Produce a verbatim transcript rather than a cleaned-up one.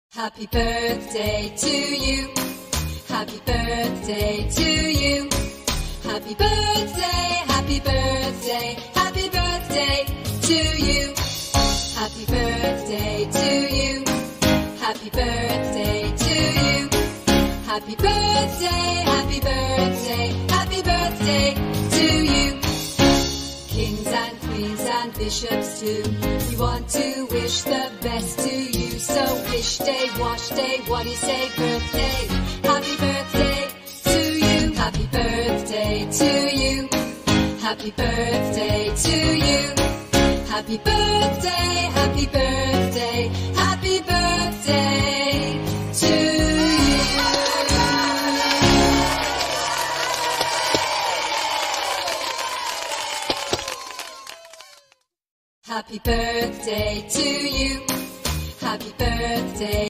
Happy birthday to you. Happy birthday to you. Happy birthday, happy birthday, happy birthday to you. Happy birthday to you. Happy birthday to you. Happy birthday, happy birthday, happy birthday to you. Kings and queens and bishops too, we want to wish the best to you. So wish day, wash day, what do you say? Birthday, happy birthday to you. Happy birthday to you. Happy birthday to you. Happy birthday, happy birthday, happy birthday to you. Happy birthday to you. Happy birthday.